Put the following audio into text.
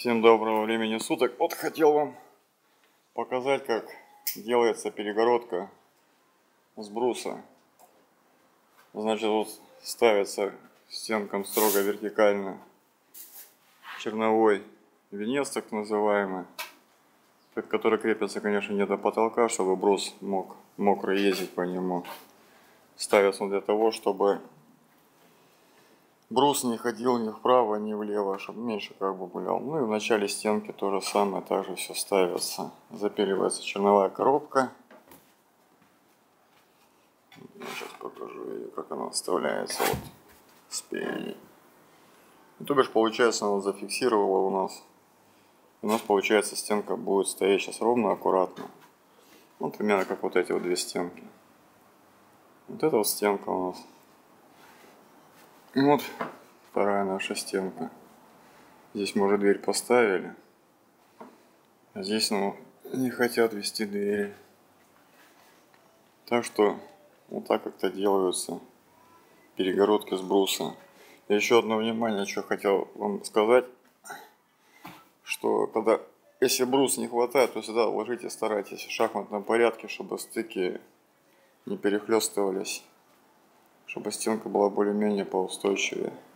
Всем доброго времени суток. Вот хотел вам показать, как делается перегородка с бруса. Значит, вот ставится стенкам строго вертикально черновой венец, так называемый, который крепится, конечно, не до потолка, чтобы брус мог мокро ездить по нему. Ставится он для того, чтобы брус не ходил ни вправо, ни влево, чтобы меньше как бы гулял. Ну и в начале стенки то же самое, также все ставится. Запиливается черновая коробка. Я сейчас покажу ее, как она вставляется вот спереди. То бишь, получается, она зафиксировала у нас. У нас, получается, стенка будет стоять сейчас ровно, аккуратно. Ну, примерно как вот эти вот две стенки. Вот эта вот стенка у нас. И вот вторая наша стенка. Здесь мы уже дверь поставили. А здесь, ну, не хотят вести двери. Так что вот так как-то делаются перегородки с бруса. И еще одно внимание, что хотел вам сказать, что когда, если брус не хватает, то всегда ложите, старайтесь в шахматном порядке, чтобы стыки не перехлестывались, чтобы стенка была более-менее поустойчивее.